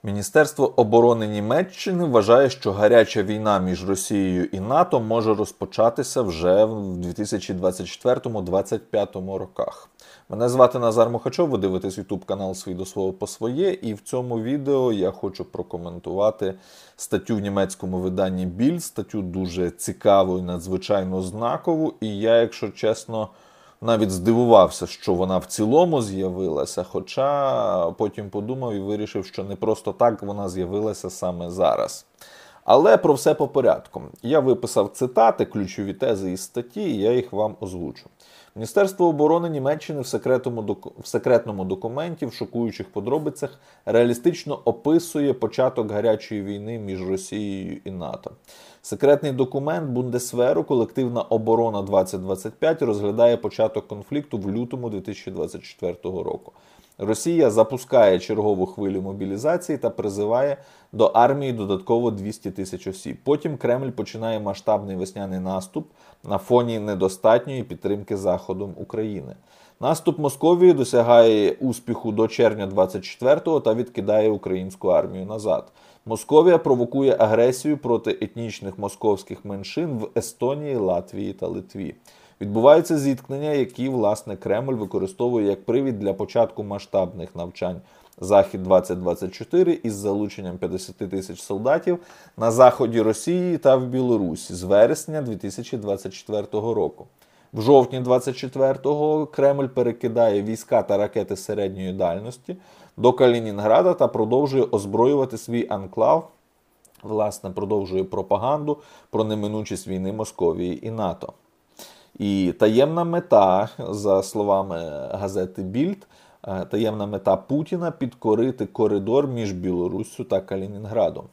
Міністерство оборони Німеччини вважає, що гаряча війна між Росією і НАТО може розпочатися вже в 2024-2025 роках. Мене звати Назар Мухачов, ви дивитесь YouTube канал «Свій до свого по своє», і в цьому відео я хочу прокоментувати статтю в німецькому виданні Bild, статтю дуже цікаву і надзвичайно знакову, і я, якщо чесно, навіть здивувався, що вона в цілому з'явилася, хоча потім подумав і вирішив, що не просто так вона з'явилася саме зараз. Але про все по порядку. Я виписав цитати, ключові тези із статті, і я їх вам озвучу. Міністерство оборони Німеччини в секретному документі, в шокуючих подробицях, реалістично описує початок гарячої війни між Росією і НАТО. Секретний документ Бундесверу «Колективна оборона 2025» розглядає початок конфлікту в лютому 2024 року. Росія запускає чергову хвилю мобілізації та призиває до армії додатково 200 тисяч осіб. Потім Кремль починає масштабний весняний наступ на фоні недостатньої підтримки Заходом України. Наступ Московії досягає успіху до червня 24-го та відкидає українську армію назад. Московія провокує агресію проти етнічних московських меншин в Естонії, Латвії та Литві. Відбуваються зіткнення, які, власне, Кремль використовує як привід для початку масштабних навчань «Захід-2024» із залученням 50 тисяч солдатів на заході Росії та в Білорусі з вересня 2024 року. В жовтні 24-го Кремль перекидає війська та ракети середньої дальності до Калінінграда та продовжує озброювати свій анклав, власне, продовжує пропаганду про неминучість війни Московії і НАТО. І таємна мета, за словами газети Bild, таємна мета Путіна – підкорити коридор між Білоруссю та Калінінградом.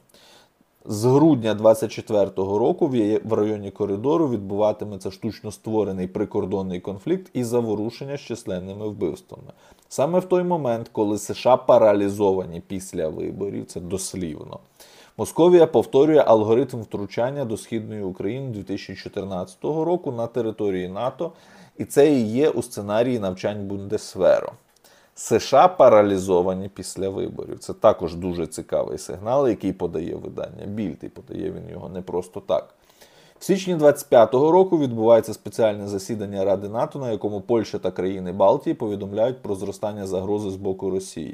З грудня 24-го року в районі коридору відбуватиметься штучно створений прикордонний конфлікт і заворушення з численними вбивствами. Саме в той момент, коли США паралізовані після виборів, це дослівно, Московія повторює алгоритм втручання до Східної України 2014 року на території НАТО, і це і є у сценарії навчань Бундесверу. США паралізовані після виборів. Це також дуже цікавий сигнал, який подає видання Bild, і подає він його не просто так. В січні 25-го року відбувається спеціальне засідання Ради НАТО, на якому Польща та країни Балтії повідомляють про зростання загрози з боку Росії.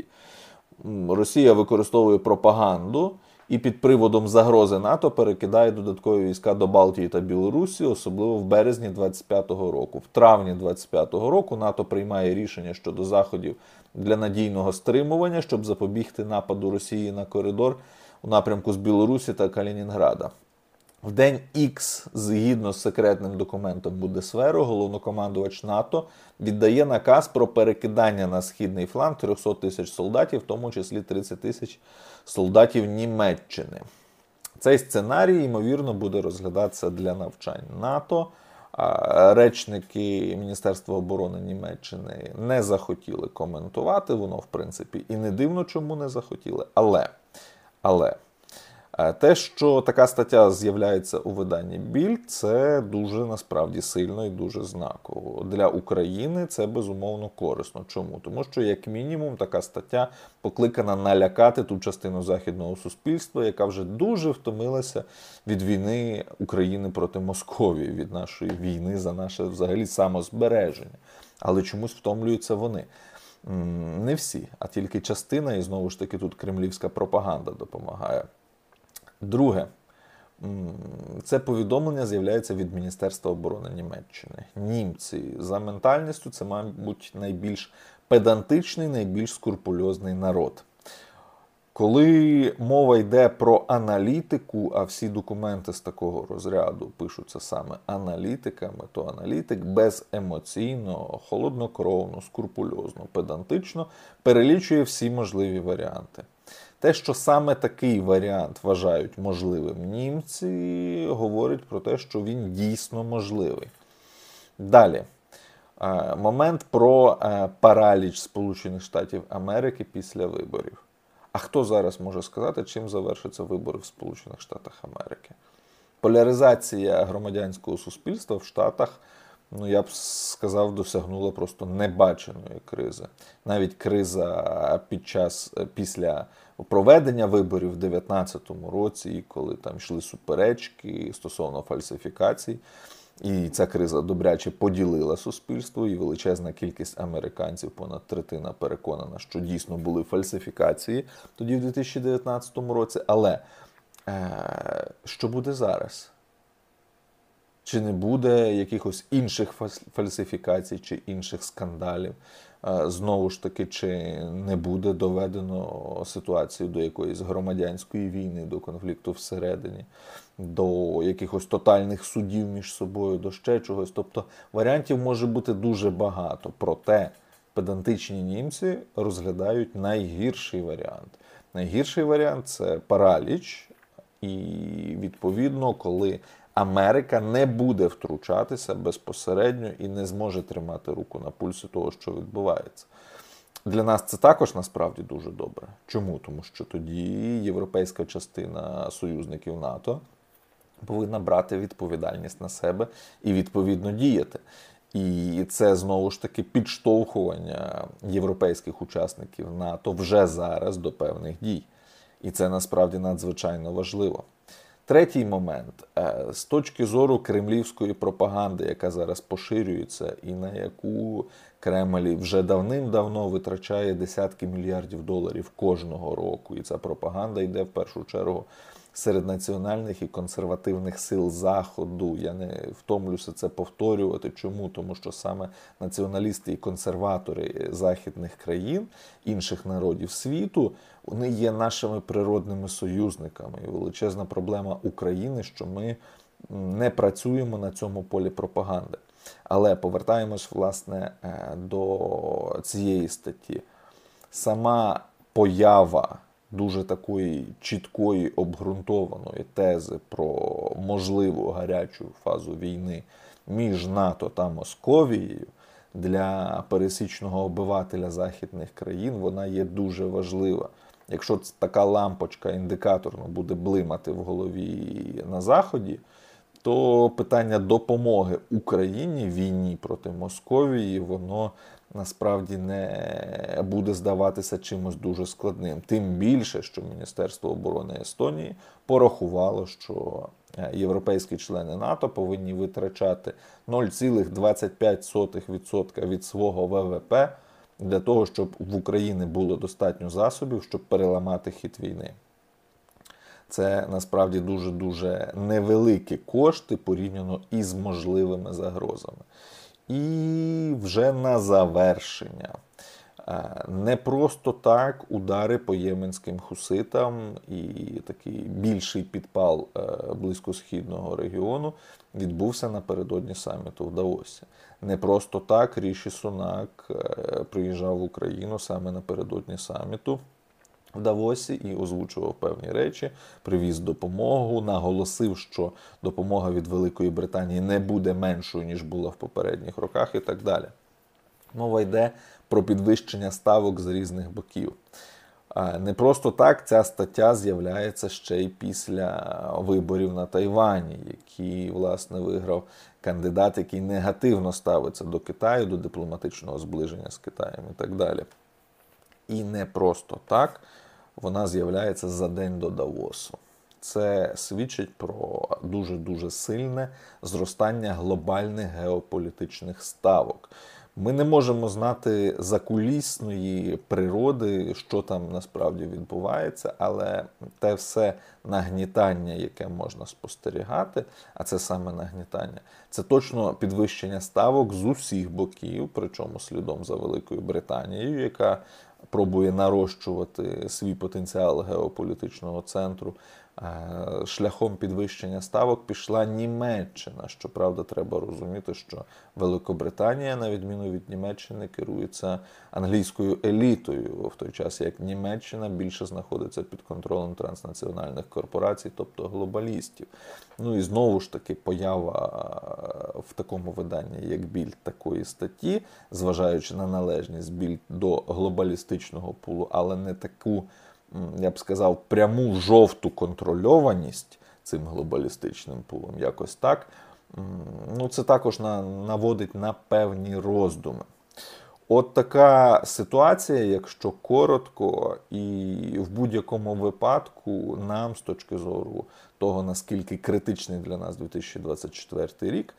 Росія використовує пропаганду і під приводом загрози НАТО перекидає додаткові війська до Балтії та Білорусі, особливо в березні 25-го року. В травні 25-го року НАТО приймає рішення щодо заходів для надійного стримування, щоб запобігти нападу Росії на коридор у напрямку з Білорусі та Калінінграда. В день Х, згідно з секретним документом Бундесверу, головнокомандувач НАТО віддає наказ про перекидання на східний фланг 300 тисяч солдатів, в тому числі 30 тисяч солдатів Німеччини. Цей сценарій, ймовірно, буде розглядатися для навчань НАТО. Речники Міністерства оборони Німеччини не захотіли коментувати, воно, в принципі, і не дивно, чому не захотіли. Але те, що така стаття з'являється у виданні Bild, це дуже, насправді, сильно і дуже знаково. Для України це, безумовно, корисно. Чому? Тому що, як мінімум, така стаття покликана налякати ту частину західного суспільства, яка вже дуже втомилася від війни України проти Московії, від нашої війни за наше, взагалі, самозбереження. Але чомусь втомлюються вони. Не всі, а тільки частина, і, знову ж таки, тут кремлівська пропаганда допомагає. Друге, це повідомлення з'являється від Міністерства оборони Німеччини. Німці за ментальністю це, мабуть, найбільш педантичний, найбільш скрупульозний народ. Коли мова йде про аналітику, а всі документи з такого розряду пишуться саме аналітиками, то аналітик беземоційно, холоднокровно, скрупульозно, педантично перелічує всі можливі варіанти. Те, що саме такий варіант вважають можливим німці, говорить про те, що він дійсно можливий. Далі. Момент про параліч Сполучених Штатів Америки після виборів. А хто зараз може сказати, чим завершаться вибори в Сполучених Штатах Америки? Поляризація громадянського суспільства в Штатах ну, я б сказав, досягнула просто небаченої кризи. Навіть криза після проведення виборів в 2019 році, коли там йшли суперечки стосовно фальсифікацій, і ця криза добряче поділила суспільство, і величезна кількість американців, понад третина, переконана, що дійсно були фальсифікації тоді в 2019 році. Але що буде зараз? Чи не буде якихось інших фальсифікацій чи інших скандалів? Знову ж таки, чи не буде доведено ситуацію до якоїсь громадянської війни, до конфлікту всередині, до якихось тотальних судів між собою, до ще чогось? Тобто варіантів може бути дуже багато. Проте педантичні німці розглядають найгірший варіант. Найгірший варіант – це параліч. І, відповідно, коли Америка не буде втручатися безпосередньо і не зможе тримати руку на пульсі того, що відбувається. Для нас це також насправді дуже добре. Чому? Тому що тоді європейська частина союзників НАТО повинна брати відповідальність на себе і відповідно діяти. І це, знову ж таки, підштовхування європейських учасників НАТО вже зараз до певних дій. І це насправді надзвичайно важливо. Третій момент. З точки зору кремлівської пропаганди, яка зараз поширюється і на яку Кремль вже давним-давно витрачає десятки мільярдів доларів кожного року. І ця пропаганда йде в першу чергу серед національних і консервативних сил Заходу. Я не втомлюся це повторювати. Чому? Тому що саме націоналісти і консерватори західних країн, інших народів світу, вони є нашими природними союзниками. І величезна проблема України, що ми не працюємо на цьому полі пропаганди. Але повертаємось, власне, до цієї статті. Сама поява дуже такої чіткої, обґрунтованої тези про можливу гарячу фазу війни між НАТО та Московією для пересічного обивателя західних країн, вона є дуже важлива. Якщо така лампочка індикаторно буде блимати в голові на Заході, то питання допомоги Україні в війні проти Московії, воно насправді не буде здаватися чимось дуже складним. Тим більше, що Міністерство оборони Естонії порахувало, що європейські члени НАТО повинні витрачати 0,25% від свого ВВП для того, щоб в Україні було достатньо засобів, щоб переламати хід війни. Це насправді дуже-дуже невеликі кошти порівняно із можливими загрозами. І вже на завершення. Не просто так удари по єменським хуситам і такий більший підпал близькосхідного регіону відбувся напередодні саміту в Давосі. Не просто так Ріші Сунак приїжджав в Україну саме напередодні саміту в Давосі і озвучував певні речі, привіз допомогу, наголосив, що допомога від Великої Британії не буде меншою, ніж була в попередніх роках і так далі. Мова йде про підвищення ставок з різних боків. Не просто так ця стаття з'являється ще й після виборів на Тайвані, які, власне, виграв кандидат, який негативно ставиться до Китаю, до дипломатичного зближення з Китаєм і так далі. І не просто так вона з'являється за день до Давосу. Це свідчить про дуже-дуже сильне зростання глобальних геополітичних ставок. Ми не можемо знати закулісної природи, що там насправді відбувається, але те все нагнітання, яке можна спостерігати, а це саме нагнітання, це точно підвищення ставок з усіх боків, причому слідом за Великою Британією, яка пробує нарощувати свій потенціал геополітичного центру. Шляхом підвищення ставок пішла Німеччина. Щоправда, треба розуміти, що Великобританія, на відміну від Німеччини, керується англійською елітою, в той час як Німеччина більше знаходиться під контролем транснаціональних корпорацій, тобто глобалістів. Ну і знову ж таки поява в такому виданні, як Більд, такої статті, зважаючи на належність Більд до глобалістичного пулу, але не таку, я б сказав, пряму жовту контрольованість цим глобалістичним пулом, якось так, Ну, це також наводить на певні роздуми. От така ситуація, якщо коротко, і в будь-якому випадку нам, з точки зору того, наскільки критичний для нас 2024 рік,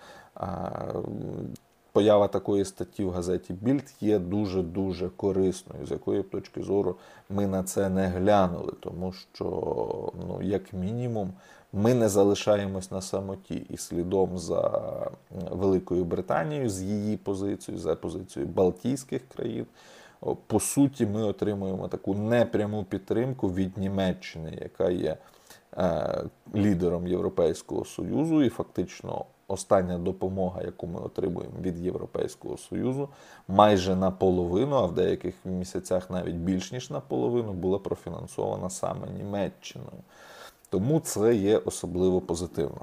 поява такої статті в газеті Більд є дуже-дуже корисною, з якої точки зору ми на це не глянули, тому що, ну, як мінімум, ми не залишаємось на самоті, і слідом за Великою Британією, з її позицією, за позицією Балтійських країн, по суті, ми отримуємо таку непряму підтримку від Німеччини, яка є лідером Європейського Союзу, і фактично остання допомога, яку ми отримуємо від Європейського Союзу, майже наполовину, а в деяких місяцях навіть більш ніж наполовину, була профінансована саме Німеччиною. Тому це є особливо позитивно.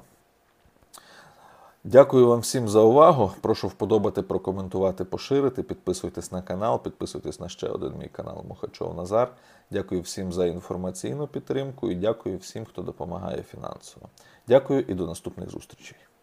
Дякую вам всім за увагу. Прошу вподобати, прокоментувати, поширити. Підписуйтесь на канал, підписуйтесь на ще один мій канал Мухачов Назар. Дякую всім за інформаційну підтримку і дякую всім, хто допомагає фінансово. Дякую і до наступних зустрічей.